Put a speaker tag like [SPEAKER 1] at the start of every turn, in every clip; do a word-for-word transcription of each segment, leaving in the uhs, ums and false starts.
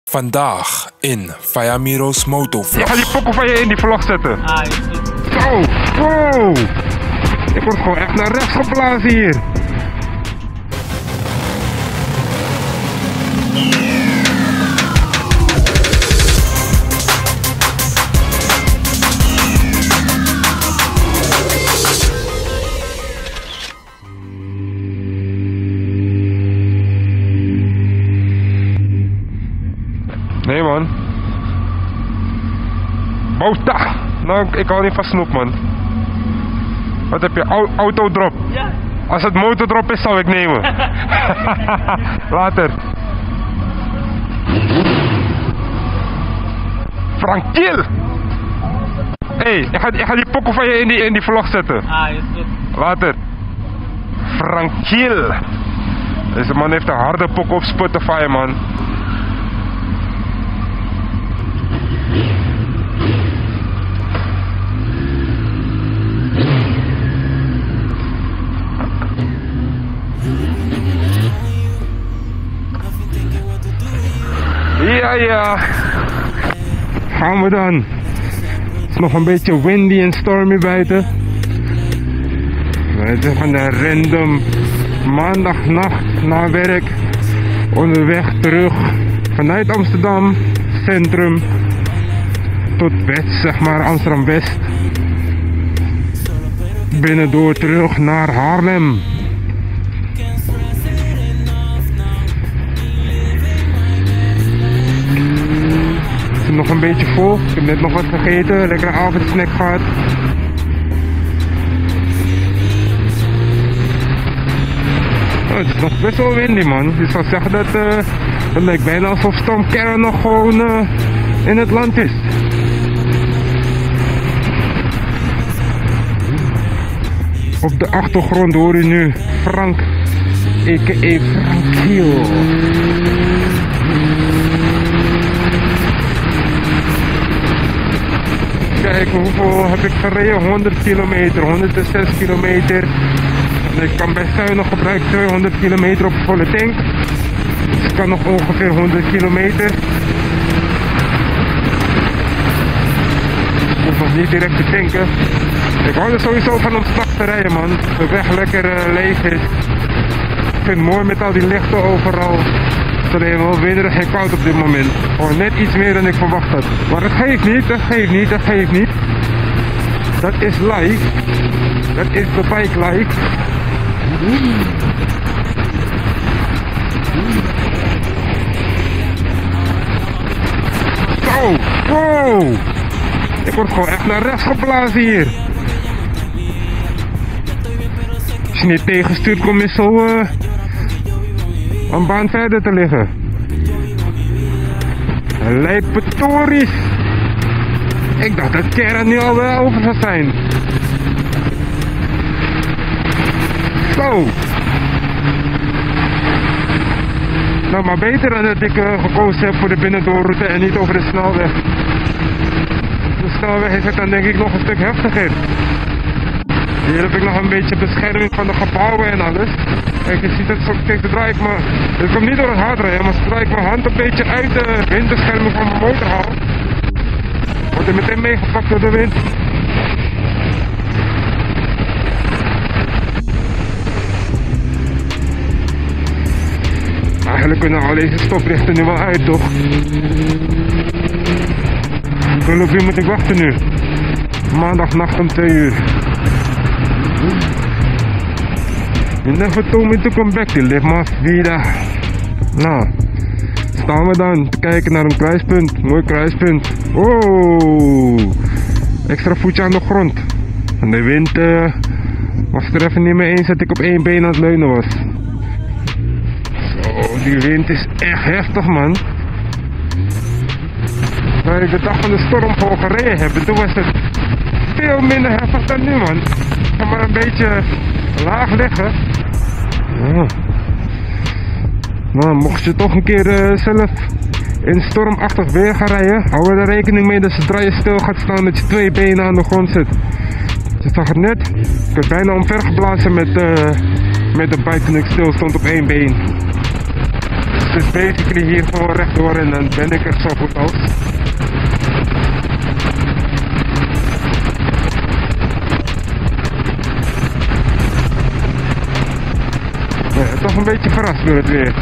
[SPEAKER 1] Vandaag in Fayamiro's Motovlog.
[SPEAKER 2] Ik ga die pokken van je in die vlog zetten.
[SPEAKER 3] Ah, is goed.
[SPEAKER 2] Zo, wow. Ik word gewoon echt naar rechts geblazen hier. Nee man. Bouta! Nou, ik hou niet van snoep man. Wat heb je? Au autodrop?
[SPEAKER 3] Ja.
[SPEAKER 2] Als het motordrop is, zou ik nemen. Later. Frankiel! Hé, hey, ik, ga, ik ga die pokken van je in die, in die vlog zetten.
[SPEAKER 3] Ah, is goed.
[SPEAKER 2] Later. Frankiel! Deze man heeft een harde pok op Spotify man. Ja, ja. Gaan we dan. Het is nog een beetje windy en stormy buiten. We zijn van de random maandagnacht na werk onderweg terug vanuit Amsterdam centrum tot West, zeg maar Amsterdam West. Binnendoor terug naar Haarlem. Nog een beetje vol. Ik heb net nog wat gegeten, lekkere avondsnack gehad. Oh, het is nog best wel windy man. Je zou zeggen dat uh, het lijkt bijna alsof Storm Karen nog gewoon uh, in het land is. Op de achtergrond hoor je nu Frank, a k a. Frankiel. Kijk, hoeveel heb ik gereden? honderd kilometer, honderdzes kilometer. En ik kan best zuinig gebruiken tweehonderd kilometer op volle tank. Dus ik kan nog ongeveer honderd kilometer. Ik hoef nog niet direct te tanken. Ik hou er sowieso van om 's nachts te rijden man. De weg lekker uh, leeg is. Ik vind het mooi met al die lichten overal. Het is alleen wel winderig en koud op dit moment. Gewoon net iets meer dan ik verwacht had. Maar dat geeft niet, dat geeft niet, dat geeft niet. Dat is live. Dat is de bike live. Zo, wow. Ik word gewoon echt naar rechts geblazen hier. Als je niet tegenstuurt, kom je zo uh, een baan verder te liggen. Lijpetories. Ik dacht dat Karen nu al wel over zou zijn. Zo. Nou, maar beter dan dat ik uh, gekozen heb voor de binnendoorroute en niet over de snelweg. De snelweg is het dan denk ik nog een stuk heftiger. Hier heb ik nog een beetje bescherming van de gebouwen en alles. Kijk, je ziet het zo, kijk, zodra ik me, het komt niet door het hard rijden, maar zodra ik mijn hand een beetje uit de windbescherming van mijn motor haal, wordt hij meteen meegepakt door de wind. Eigenlijk kunnen al deze stoplichten nu wel uit, toch? Op wie moet ik wachten nu? Maandagnacht om twee uur. You never told me to come back to live my vida. Nou, staan we dan te kijken naar een kruispunt. Mooi kruispunt. Oh, extra voetje aan de grond. En de wind uh, was er even niet mee eens dat ik op één been aan het leunen was. Zo, die wind is echt heftig man. Waar ik de dag van de storm voor gereden heb, toen was het veel minder heftig dan nu man. Ik ga maar een beetje laag liggen. Ja. Nou, mocht je toch een keer uh, zelf in stormachtig weer gaan rijden, hou er rekening mee dat zodra je stil gaat staan dat je twee benen aan de grond zit. Je zag het net, ik werd bijna omvergeblazen met, uh, met de bike toen ik stil stond op één been. Dus basically hier gewoon rechtdoor en dan ben ik er zo goed als. Ja, toch een beetje verrast door het weer.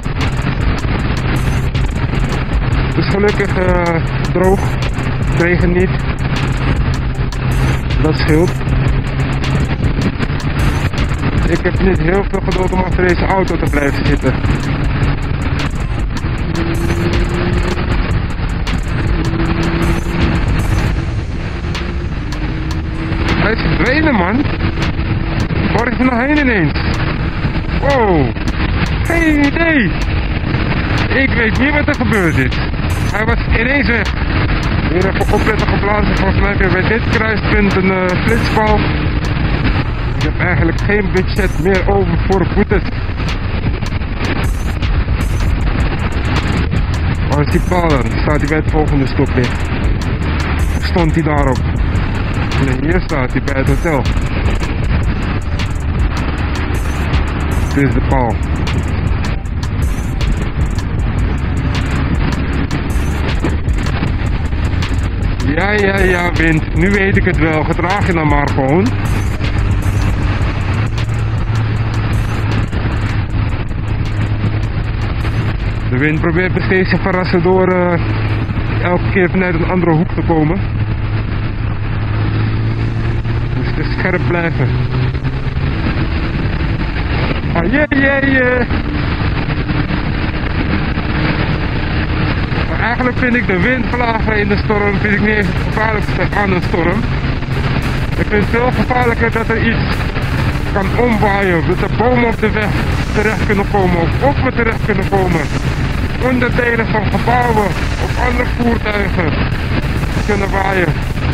[SPEAKER 2] Het is gelukkig uh, droog, het regent niet. Dat scheelt. Ik heb niet heel veel geduld om achter deze auto te blijven zitten. Hij is verdwenen, man. Waar is hij nog heen ineens? Wow, geen idee. Ik weet niet wat er gebeurd is. Hij was ineens weg. Hier even opletten geblazen. Volgens mij heb je bij dit kruispunt een uh, flitspaal. Ik heb eigenlijk geen budget meer over voor boetes. Waar is die paal dan? Staat hij bij het volgende stoplicht? Stond hij daarop? Nee, hier staat hij bij het hotel. Dit is de paal. Ja, ja, ja, wind. Nu weet ik het wel. Gedraag je dan maar gewoon. De wind probeert me steeds te verrassen door uh, elke keer vanuit een andere hoek te komen. Dus het is scherp blijven. Ah, jee, jee, jee. Maar eigenlijk vind ik de windvlagen in de storm vind ik niet eens het gevaarlijkste aan een storm. Ik vind het veel gevaarlijker dat er iets kan omwaaien, dat er bomen op de weg terecht kunnen komen of op me terecht kunnen komen. Onderdelen van gebouwen of andere voertuigen kunnen waaien.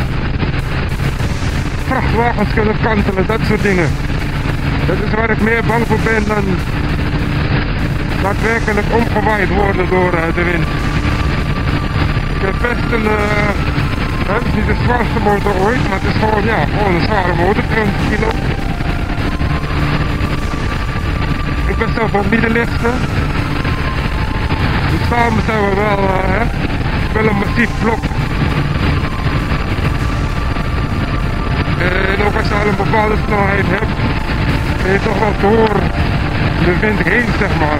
[SPEAKER 2] Vrachtwagens kunnen kantelen, dat soort dingen. Dat is waar ik meer bang voor ben dan daadwerkelijk omgewaaid worden door uh, de wind. Ik heb best een, uh, het is niet de zwaarste motor ooit, maar het is gewoon, ja, gewoon een zware motor, tweehonderd kilo. Ik ben zelf ook niet de lichtste. Dus samen zijn we wel, uh, hè, wel een massief blok. En ook als je al een bepaalde snelheid hebt, ben je toch wel door de wind heen, zeg maar.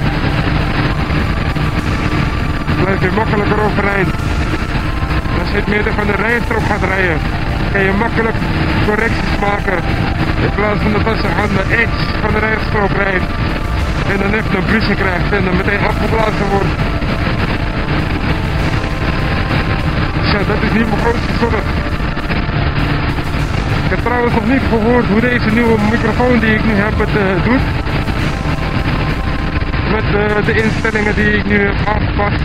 [SPEAKER 2] Dan blijf je makkelijker overeind. Als je het midden van de rijstrook gaat rijden, kan je makkelijk correcties maken. In plaats van dat als je aan de edge van de rijstrook rijdt en dan even een busje krijgt en dan meteen afgeblazen wordt. Dus ja, dat is niet mijn grootste zorg. Ik heb trouwens nog niet gehoord hoe deze nieuwe microfoon die ik nu heb het uh, doet. Met uh, de instellingen die ik nu heb aangepast.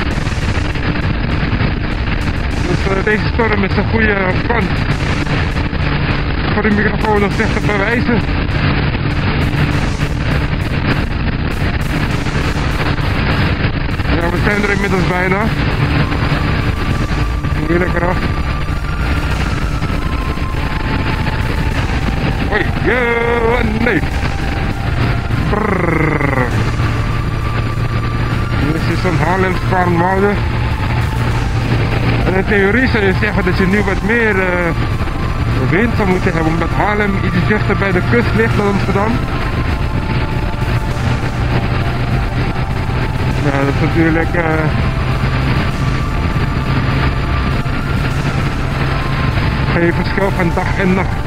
[SPEAKER 2] Dus uh, deze storm is een goede kans voor de microfoon om zich te bewijzen. Ja, we zijn er inmiddels bijna. Heel lekker af. Oei, ja, nee. Brrr. Dit is zo'n Haarlems Spaarnwoude. En in theorie zou je zeggen dat je nu wat meer uh, wind zou moeten hebben, omdat Haarlem iets dichter bij de kust ligt dan Amsterdam. Ja, dat is natuurlijk uh, geen verschil van dag en nacht.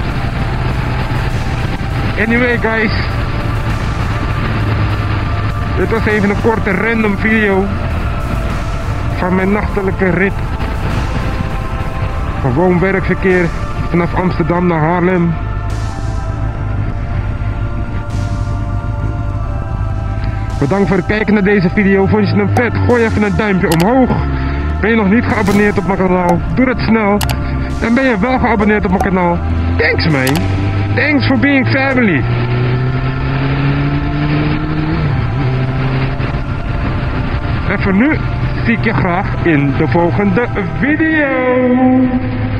[SPEAKER 2] Anyway guys, dit was even een korte random video van mijn nachtelijke rit. Gewoon werkverkeer vanaf Amsterdam naar Haarlem. Bedankt voor het kijken naar deze video. Vond je hem vet? Gooi even een duimpje omhoog. Ben je nog niet geabonneerd op mijn kanaal? Doe dat snel. En ben je wel geabonneerd op mijn kanaal? Thanks man. Thanks for being family. En voor nu zie ik je graag in de volgende video.